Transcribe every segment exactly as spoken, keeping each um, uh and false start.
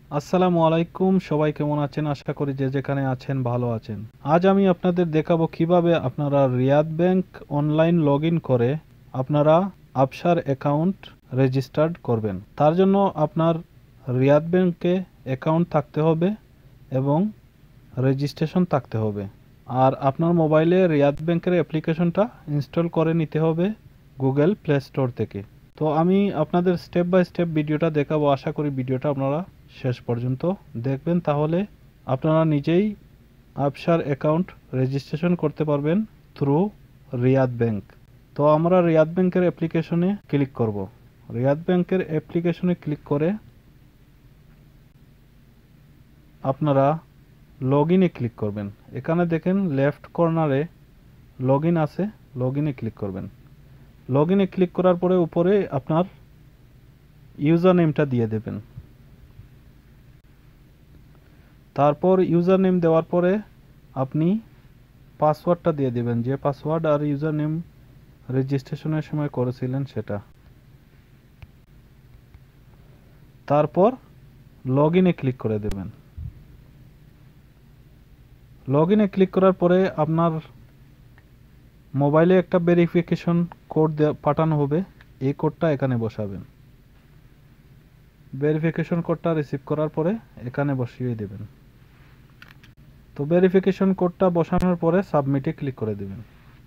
আসসালামু আলাইকুম, সবাই কেমন আছেন? আশা করি যে যেখানে আছেন ভালো আছেন। আজ আমি আপনাদের দেখাবো কিভাবে আপনারা Riyad bank online log in করে আপনারা আবশার অ্যাকাউন্ট রেজিস্টার্ড করবেন। তার জন্য আপনার রিয়াদ ব্যাংকে অ্যাকাউন্ট থাকতে হবে এবং রেজিস্ট্রেশন থাকতে হবে। আর আপনার মোবাইলে রিয়াদ ব্যাংকের অ্যাপ্লিকেশনটা ইনস্টল করে নিতে হবে গুগল প্লে স্টোর থেকে। তো আমি আপনাদের স্টেপ বাই স্টেপ ভিডিওটা দেখাবো। আশা করি ভিডিওটা আপনারা শেষ পর্যন্ত দেখবেন, তাহলে আপনারা নিজেই আবশার অ্যাকাউন্ট রেজিস্ট্রেশন করতে পারবেন থ্রু রিয়াদ ব্যাংক। তো আমরা রিয়াদ ব্যাংকের অ্যাপ্লিকেশনে ক্লিক করব। রিয়াদ ব্যাংকের অ্যাপ্লিকেশনে ক্লিক করে আপনারা লগ ইনে ক্লিক করবেন। এখানে দেখেন লেফট কর্নারে লগ ইন আছে, লগ ইনে ক্লিক করবেন। লগ ইনে ক্লিক করার পরে উপরে আপনার ইউজার নেমটা দিয়ে দেবেন। তারপর ইউজার নেম দেওয়ার পরে আপনি পাসওয়ার্ডটা দিয়ে দেবেন, যে পাসওয়ার্ড আর ইউজার নেম রেজিস্ট্রেশনের সময় করেছিলেন সেটা। তারপর লগ ইনে ক্লিক করে দেবেন। লগ ইনে ক্লিক করার পরে আপনার মোবাইলে একটা ভেরিফিকেশন কোড পাঠানো হবে, এই কোডটা এখানে বসাবেন। ভেরিফিকেশন কোডটা রিসিভ করার পরে এখানে বসিয়ে দেবেন। তো ভেরিফিকেশন কোডটা বসানোর পরে সাবমিটে ক্লিক করে দেবেন।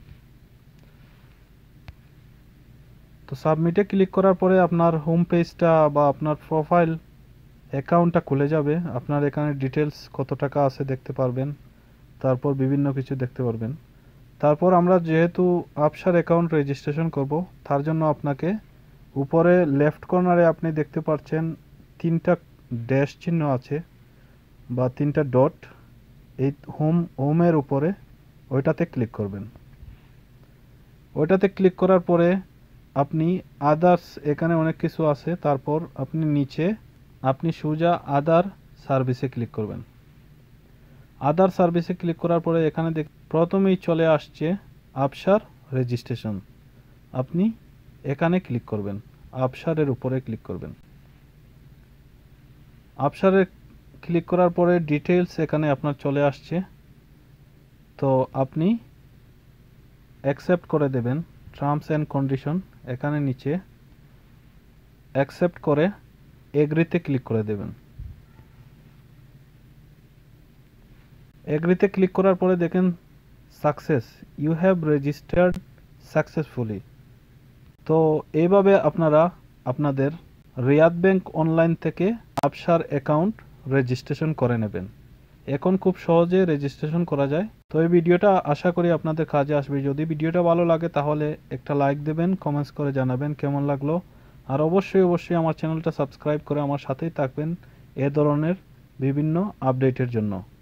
তো সাবমিটে ক্লিক করার পরে আপনার হোম পেজটা বা আপনার প্রোফাইল অ্যাকাউন্টটা খুলে যাবে। আপনার এখানে ডিটেলস কত টাকা আছে দেখতে পারবেন, তারপর বিভিন্ন কিছু দেখতে পারবেন। তারপর আমরা যেহেতু আবশার অ্যাকাউন্ট রেজিস্ট্রেশন করব, তার জন্য আপনাকে উপরে লেফট কর্নারে আপনি দেখতে পাচ্ছেন তিনটা ড্যাশ চিহ্ন আছে বা তিনটা ডট, এই হোম হোমের উপরে ওইটাতে ক্লিক করবেন। ওইটাতে ক্লিক করার পরে আপনি আদার্স, এখানে অনেক কিছু আছে, তারপর আপনি নিচে আপনি সোজা আদার সার্ভিসে ক্লিক করবেন। আদার সার্ভিসে ক্লিক করার পরে এখানে দেখ প্রথমেই চলে আসছে আবশার রেজিস্ট্রেশন। আপনি এখানে ক্লিক করবেন, আবশারের উপরে ক্লিক করবেন। আবশারে ক্লিক করার পরে ডিটেলস এখানে আপনার চলে আসছে, তো আপনি অ্যাকসেপ্ট করে দেবেন টার্মস অ্যান্ড কন্ডিশন। এখানে নিচে অ্যাকসেপ্ট করে এগ্রিতে ক্লিক করে দেবেন। এগ্রিতে ক্লিক করার পরে দেখেন success, you have registered successfully. তো এইভাবে আপনারা আপনাদের রিয়াদ ব্যাংক অনলাইন থেকে আবশার অ্যাকাউন্ট রেজিস্ট্রেশন করে নেবেন। এখন খুব সহজে রেজিস্ট্রেশন করা যায়। তো এই ভিডিওটা আশা করি আপনাদের কাজে আসবে। যদি ভিডিওটা ভালো লাগে তাহলে একটা লাইক দেবেন, কমেন্টস করে জানাবেন কেমন লাগলো। আর অবশ্যই অবশ্যই আমার চ্যানেলটা সাবস্ক্রাইব করে আমার সাথেই থাকবেন এ ধরনের বিভিন্ন আপডেটের জন্য।